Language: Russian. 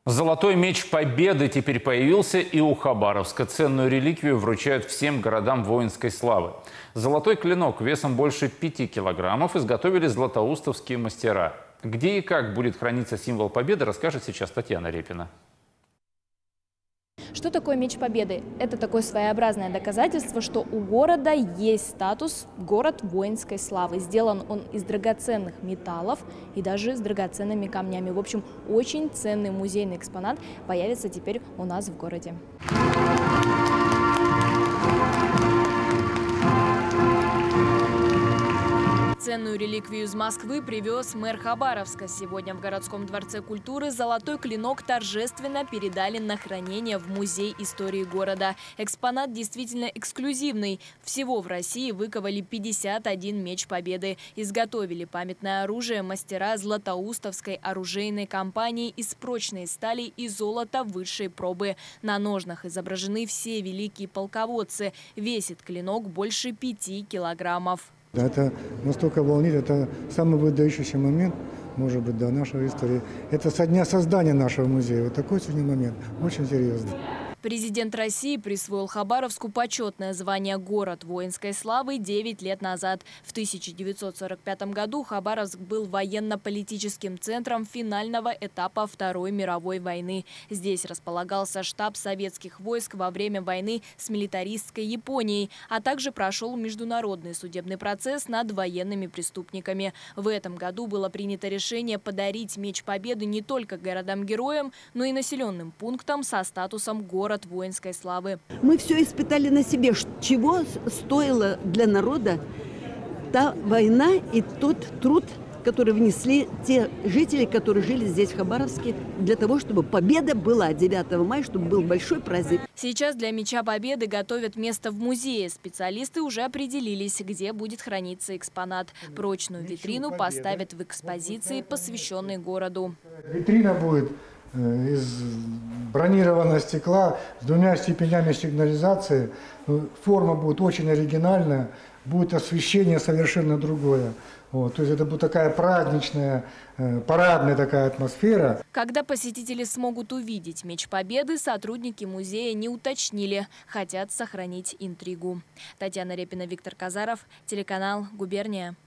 Золотой меч Победы теперь появился и у Хабаровска. Ценную реликвию вручают всем городам воинской славы. Золотой клинок весом больше 5 килограммов изготовили златоустовские мастера. Где и как будет храниться символ Победы, расскажет сейчас Татьяна Репина. Что такое меч Победы? Это такое своеобразное доказательство, что у города есть статус «город воинской славы». Сделан он из драгоценных металлов и даже с драгоценными камнями. В общем, очень ценный музейный экспонат появится теперь у нас в городе. Ценную реликвию из Москвы привез мэр Хабаровска. Сегодня в городском дворце культуры золотой клинок торжественно передали на хранение в Музей истории города. Экспонат действительно эксклюзивный. Всего в России выковали 51 меч Победы. Изготовили памятное оружие мастера Златоустовской оружейной компании из прочной стали и золота высшей пробы. На ножнах изображены все великие полководцы. Весит клинок больше 5 килограммов. Это настолько волнительно, это самый выдающийся момент, может быть, до нашей истории. Это со дня создания нашего музея. Вот такой сегодня момент, очень серьезный. Президент России присвоил Хабаровску почетное звание «Город воинской славы» 9 лет назад. В 1945 году Хабаровск был военно-политическим центром финального этапа Второй мировой войны. Здесь располагался штаб советских войск во время войны с милитаристской Японией, а также прошел международный судебный процесс над военными преступниками. В этом году было принято решение подарить меч Победы не только городам-героям, но и населенным пунктам со статусом «Город воинской славы». Мы все испытали на себе, чего стоила для народа та война и тот труд, который внесли те жители, которые жили здесь, в Хабаровске, для того, чтобы победа была 9 мая, чтобы был большой праздник. Сейчас для меча Победы готовят место в музее. Специалисты уже определились, где будет храниться экспонат. Прочную витрину поставят в экспозиции, посвященной городу. Витрина будет из бронированного стекла с 2 степенями сигнализации. Форма будет очень оригинальная, будет освещение совершенно другое. Вот, то есть это будет такая праздничная, парадная такая атмосфера. Когда посетители смогут увидеть меч Победы, сотрудники музея не уточнили, хотят сохранить интригу. Татьяна Репина, Виктор Казаров, телеканал «Губерния».